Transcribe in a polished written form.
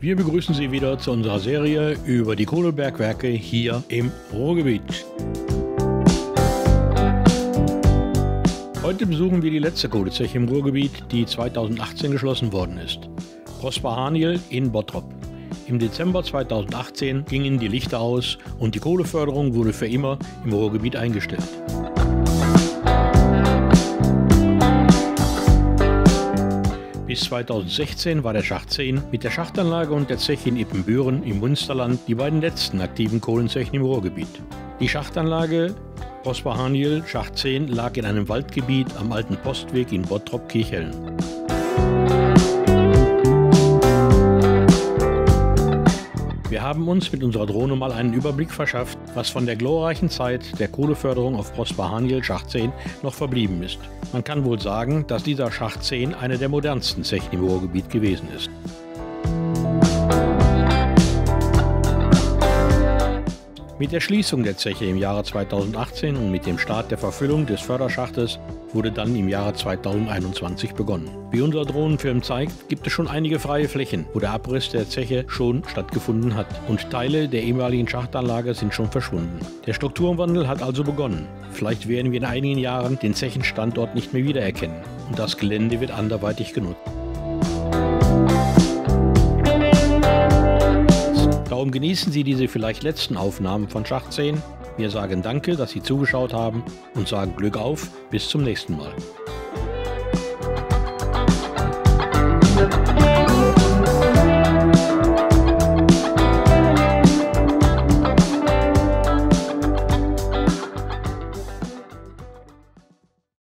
Wir begrüßen Sie wieder zu unserer Serie über die Kohlebergwerke hier im Ruhrgebiet. Heute besuchen wir die letzte Kohlezeche im Ruhrgebiet, die 2018 geschlossen worden ist. Prosper Haniel in Bottrop. Im Dezember 2018 gingen die Lichter aus und die Kohleförderung wurde für immer im Ruhrgebiet eingestellt. Bis 2016 war der Schacht 10 mit der Schachtanlage und der Zeche in Ippenbüren im Münsterland die beiden letzten aktiven Kohlenzechen im Ruhrgebiet. Die Schachtanlage Prosper Haniel Schacht 10 lag in einem Waldgebiet am alten Postweg in Bottrop-Kirchhellen. Wir haben uns mit unserer Drohne mal einen Überblick verschafft, was von der glorreichen Zeit der Kohleförderung auf Prosper Haniel Schacht 10 noch verblieben ist. Man kann wohl sagen, dass dieser Schacht 10 einer der modernsten Zechen im Ruhrgebiet gewesen ist. Mit der Schließung der Zeche im Jahre 2018 und mit dem Start der Verfüllung des Förderschachtes wurde dann im Jahre 2021 begonnen. Wie unser Drohnenfilm zeigt, gibt es schon einige freie Flächen, wo der Abriss der Zeche schon stattgefunden hat und Teile der ehemaligen Schachtanlage sind schon verschwunden. Der Strukturwandel hat also begonnen. Vielleicht werden wir in einigen Jahren den Zechenstandort nicht mehr wiedererkennen und das Gelände wird anderweitig genutzt. Darum genießen Sie diese vielleicht letzten Aufnahmen von Schacht 10. Wir sagen danke, dass Sie zugeschaut haben und sagen Glück auf, bis zum nächsten Mal.